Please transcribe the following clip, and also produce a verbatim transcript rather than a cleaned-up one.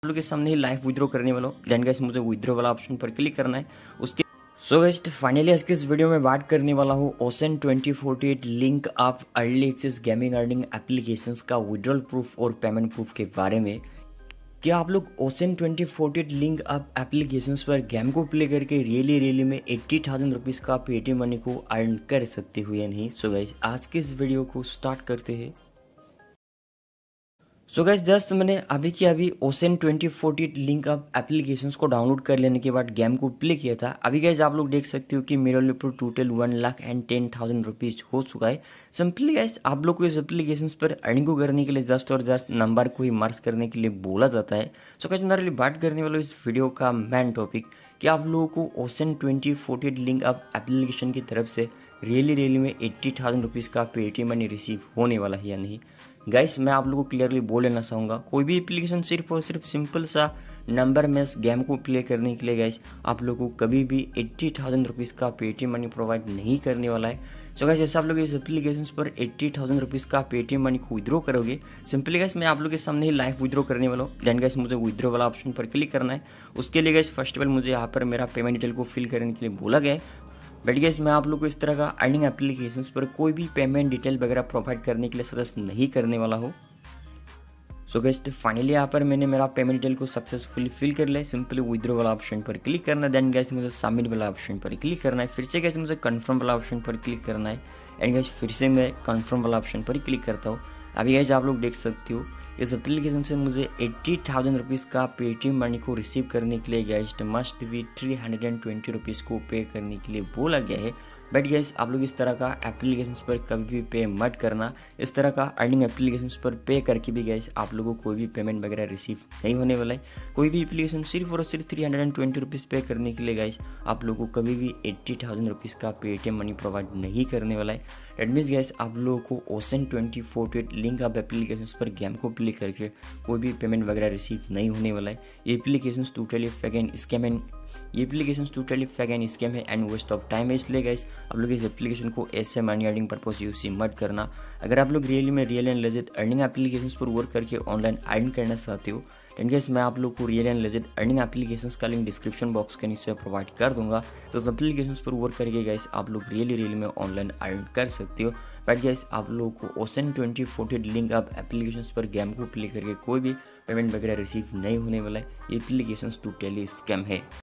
लोग के सामने ही लाइव विड्रॉ करने वाला हूँ। देन गाइस मुझे विड्रॉ वाला ऑप्शन पर क्लिक करना है। उसके सो गाइस फाइनली आज के इस वीडियो में बात करने वाला हूँ ocean twenty forty eight link of early access gaming earning applications का विड्रॉल प्रूफ और पेमेंट प्रूफ के बारे में। क्या आप लोग ocean twenty forty eight link of applications पर गेम को प्ले करके रियली रियली में एट्टी थाउजेंड रुपीज़ का पेटीएम मनी को अर्न कर सकते हो या नहीं। सो गाइस आज के इस वीडियो को स्टार्ट करते हैं। सो गाइस जस्ट मैंने अभी की अभी ocean twenty forty eight link of applications को डाउनलोड कर लेने के बाद गेम को प्ले किया था। अभी गाइस आप लोग देख सकते हो कि मेरे ऊपर total one lakh and ten thousand rupees हो चुका है। सिंपली गाइस आप लोग को इस एप्लीकेशंस पर अर्निंग को करने के लिए जस्ट और जस्ट नंबर को ही मार्क्स करने के लिए बोला जाता है। सो गाइस नॉर्मली बात करने वाला इस वीडियो का मेन टॉपिक कि आप लोगों को ocean twenty forty eight link of application की तरफ से रियली रियली में एट्टी थाउजेंड रुपीज़ का पेटीएम मनी रिसीव होने वाला है या नहीं। गाइस मैं आप लोगों को क्लियरली बोल लेना चाहूँगा, कोई भी एप्लीकेशन सिर्फ और सिर्फ सिंपल सा नंबर में गेम को प्ले करने के लिए गाइस आप लोगों को कभी भी एट्टी थाउजेंड रुपीज़ का पेटीएम मनी प्रोवाइड नहीं करने वाला है। सो गाइस जैसे आप लोग इस एप्लीकेशन पर एट्टी थाउजेंड रुपीज़ का पेटीएम मनी को विड्रॉ करोगे, सिंपली गाइस मैं आप लोग के सामने ही लाइव विड्रॉ करने वाला हूँ। देन गाइस मुझे विड्रॉ वाला ऑप्शन पर क्लिक करना है। उसके लिए गाइस फर्स्ट ऑफ ऑल मुझे यहाँ पर मेरा पेमेंट डिटेल को फिल करने के लिए बोला गया है। बट गाइस मैं आप लोग को इस तरह का अर्निंग एप्लीकेशंस पर कोई भी पेमेंट डिटेल वगैरह प्रोवाइड करने के लिए सजेस्ट नहीं करने वाला हूँ। सो गाइस फाइनली यहाँ पर मैंने मेरा पेमेंट डिटेल को सक्सेसफुली फिल कर लिया। सिंपली विड्रॉ वाला ऑप्शन पर क्लिक करना है। देन गाइस मुझे सबमिट वाला ऑप्शन पर क्लिक करना है। फिर से गाइस मुझे कंफर्म वाला ऑप्शन पर क्लिक करना है। एंड गाइस फिर से मैं कंफर्म वाला ऑप्शन पर क्लिक करता हूँ। अभी गाइस आप लोग देख सकते हो इस एप्लीकेशन से मुझे एट्टी थाउजेंड रुपीज़ का पेटीएम मनी को रिसीव करने के लिए guys must be three hundred and twenty rupees को पे करने के लिए बोला गया है। बट गाइस आप लोग इस तरह का एप्लीकेशंस पर कभी भी पे मत करना। इस तरह का अर्निंग एप्लीकेशंस पर पे करके भी गाइस आप लोगों को कोई भी पेमेंट वगैरह रिसीव नहीं होने वाला है। कोई भी एप्लीकेशन सिर्फ और सिर्फ three hundred and twenty rupees pay करने के लिए गाइस आप लोगों को कभी भी एट्टी थाउजेंड रुपीज़ का पेटीएम मनी प्रोवाइड नहीं करने वाला है। एट मीन्स गाइस आप लोगों को ocean twenty forty eight link of applications पर गेम को प्ले करके कोई भी पेमेंट वगैरह रिसीव नहीं होने वाला है। ये applications totally fake and scam and ये application totally fake and scam है एंड वेस्ट ऑफ टाइम है। इसलिए गाइस आप लोग इस एप्लीकेशन को ऐसे मनी अर्निंग पर्पस यूज मत करना। अगर आप लोग रियली में real and legit earning applications पर वर्क करके ऑनलाइन अर्न करना चाहते हो तो गाइस मैं आप लोग को real and legit earning applications का लिंक डिस्क्रिप्शन बॉक्स के नीचे प्रोवाइड कर दूंगा। तो इस एप्लीकेशंस पर वर्क करके गाइस आप लोग रियली रियली में ऑनलाइन अर्न कर सकते हो। बट गाइस आप लोगों को ocean twenty forty eight link of applications पर गेम को प्ले करके कोई भी पेमेंट वगैरह रिसीव नहीं होने वाला है। ये एप्लीकेशंस टोटली स्कैम है।